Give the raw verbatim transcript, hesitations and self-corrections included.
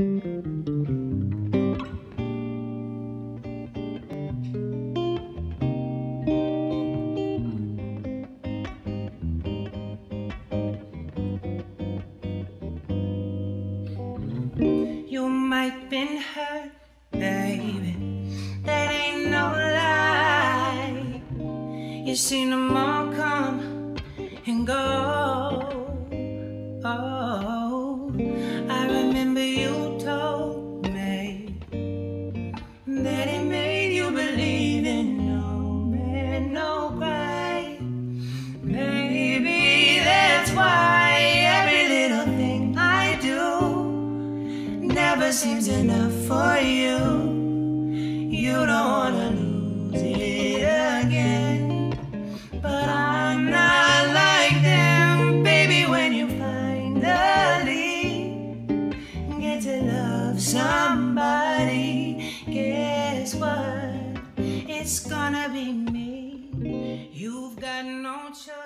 You might been hurt, baby, that ain't no lie. You seen them all come and go. Oh, I remember you told me that it made you believe in no man, no cry. Maybe that's why every little thing I do never seems enough for you. You don't wanna lose it again, but I'm not like them, baby. When you finally get to love somebody, guess what? It's gonna be me. You've got no choice.